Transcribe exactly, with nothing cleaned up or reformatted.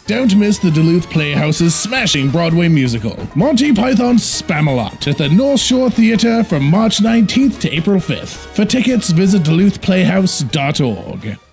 Don't miss the Duluth Playhouse's smashing Broadway musical, Monty Python Spamalot, at the NorShor Theatre from March nineteenth to April fifth. For tickets, visit duluth playhouse dot org.